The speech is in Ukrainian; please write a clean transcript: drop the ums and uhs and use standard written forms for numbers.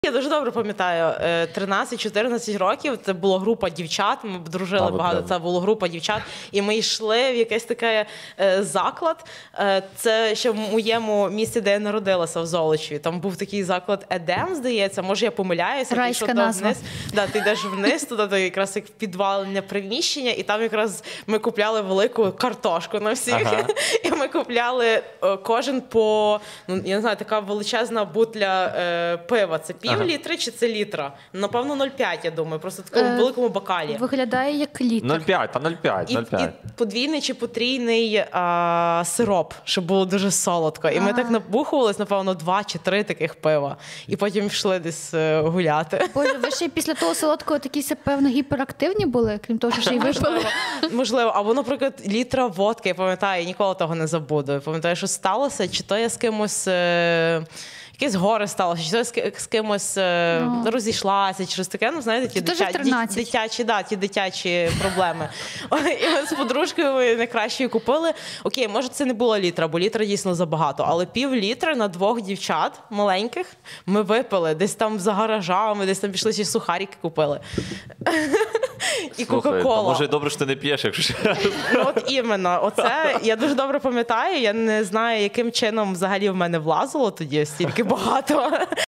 Я дуже добре пам'ятаю, 13-14 років, це була група дівчат, ми дружили багато, це була група дівчат, і ми йшли в якийсь такий заклад, це ще в моєму місті, де я народилася, в Золочеві, там був такий заклад Едем, здається, може я помиляюся. Райська назва. Вниз, да, ти йдеш вниз, туди якраз як підвальне приміщення, і там якраз ми купляли велику картошку на всіх, і ми купляли кожен по, ну, я не знаю, така величезна бутля пива, це пів літри чи це літра? Напевно, 0,5, я думаю, просто в такому великому бокалі. Виглядає як літр. 0,5. І подвійний чи потрійний сироп, щоб було дуже солодко. І ми так набухувались, напевно, 2 чи 3 таких пива. І потім йшли десь гуляти. Боже, ви ще після того солодкого такі, певно, гіперактивні були, крім того, що ще й випили? Можливо. Або, наприклад, літра водки, я пам'ятаю, я ніколи того не забуду. Я пам'ятаю, що сталося, чи то я з кимось... Якесь горе сталося, чи то з кимось розійшлася, чи щось таке, ну, знаєте, ті дитячі проблеми. І ми з подружкою найкращою купили. Окей, може це не було літра, бо літра дійсно забагато, але пів літра на 2 дівчат маленьких ми випили, десь там за гаражами, десь там пішли, ще сухарики купили. І Кока-Кола. Може, добре, що ти не п'єш, якщо... Ну, от іменно. Оце я дуже добре пам'ятаю. Я не знаю, яким чином взагалі в мене влазило тоді стільки багато.